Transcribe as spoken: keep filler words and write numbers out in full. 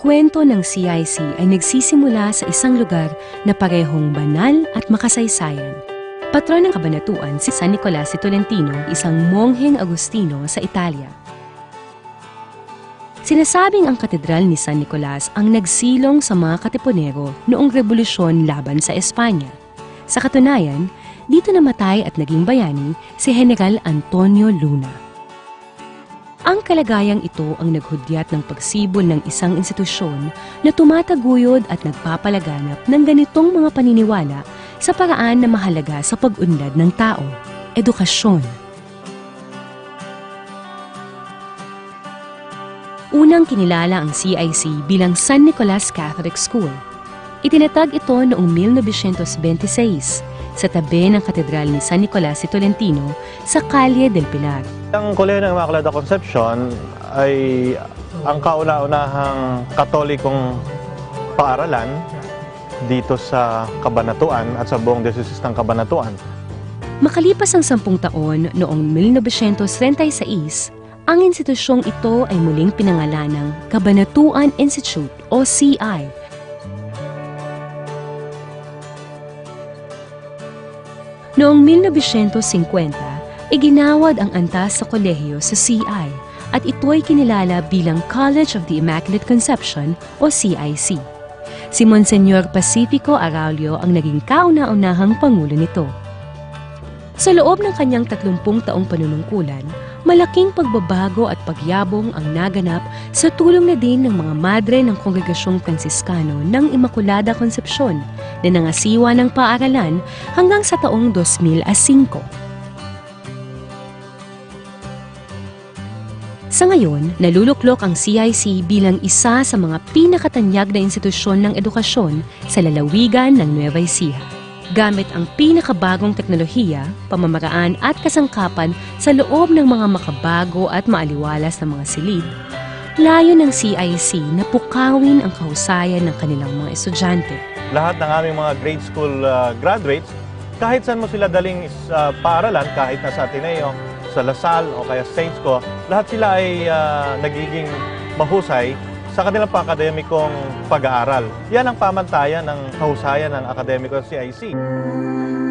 kwento ng C I C ay nagsisimula sa isang lugar na parehong banal at makasaysayan. Patron ng kabanatuan si San Nicolas de Tolentino, isang mongheng Agustino sa Italia. Sinasabing ang katedral ni San Nicolas ang nagsilong sa mga Katipunero noong revolusyon laban sa Espanya. Sa katunayan, dito namatay at naging bayani si General Antonio Luna. Ang kalagayang ito ang naghudyat ng pagsibol ng isang institusyon na tumataguyod at nagpapalaganap ng ganitong mga paniniwala sa paraan na mahalaga sa pag-unlad ng tao, edukasyon. Unang kinilala ang C I C bilang San Nicolas Catholic School. Itinatag ito noong nineteen twenty-six sa tabi ng Katedral ni San Nicolas de Tolentino sa Calle del Pilar. Ang Kolehiyo ng Immaculada Concepcion ay ang kauna-unahang katolikong paaralan dito sa Cabanatuan at sa buong diocese ng Cabanatuan. Makalipas ang sampung taon noong nineteen thirty-six, ang institusyong ito ay muling pinangalan ng Cabanatuan Institute o C I. Noong nineteen fifty, iginawad ang antas sa kolehiyo sa C I at ito'y kinilala bilang College of the Immaculate Conception o C I C. Si Monsignor Pacifico Araulio ang naging kauna-unahang pangulo nito. Sa loob ng kanyang tatlumpung taong panunungkulan, malaking pagbabago at pagyabong ang naganap sa tulong na din ng mga madre ng Kongregasyong Fransiskano ng Immaculada Concepcion na nangasiwa ng paaralan hanggang sa taong two thousand five. Sa ngayon, naluluklok ang C I C bilang isa sa mga pinakatanyag na institusyon ng edukasyon sa lalawigan ng Nueva Ecija. Gamit ang pinakabagong teknolohiya, pamamaraan at kasangkapan sa loob ng mga makabago at maaliwalas na mga silid, layo ng C I C na pukawin ang kahusayan ng kanilang mga estudyante. Lahat ng aming mga grade school uh, graduates, kahit saan mo sila daling uh, paaralan, kahit na sa Ateneo, sa Lasal o kaya Saints ko, lahat sila ay uh, nagiging mahusay sa kanilang pang-akademikong pag-aaral. Yan ang pamantayan ng kahusayan ng akademiko C I C.